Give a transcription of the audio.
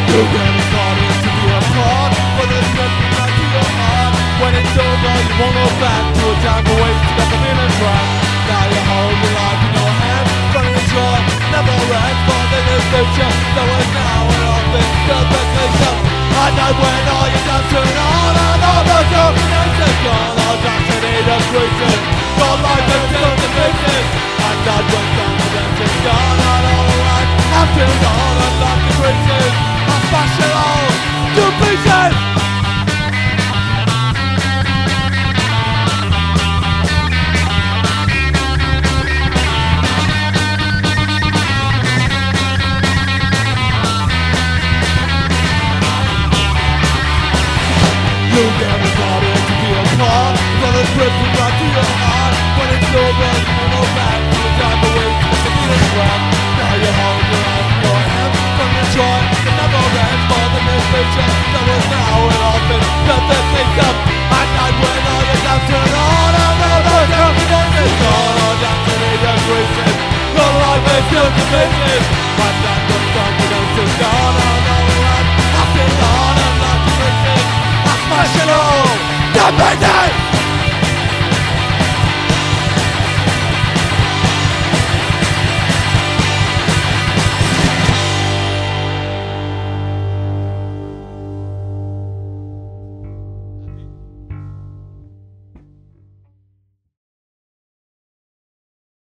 You're getting harder to be apart, but it's nothing back to your heart. When it's over, you won't go back to a time for wasting up in a trap. Now you hold your life in your hand, running a try, never ends, but in the future, there was now and all things perfectly so. I know when all your time turn on, and all the confidence is gone. All destiny decreases, your life is still decreases. I know when confidence is gone, and all the life after gone, and life decreases. I smash it all to pieces. You're getting harder to be apart, but it's ripping right to your heart. When it's over, you won't go back to the time to wait to the feeling trap. Now you hold your life in your hands, from the joy that never ends. For the near future, there was now and all been perfect things up. At night when all your lights turn on, and all the confidence is gone. All destiny decreases, your life is still decreases. At night when confidence is gone.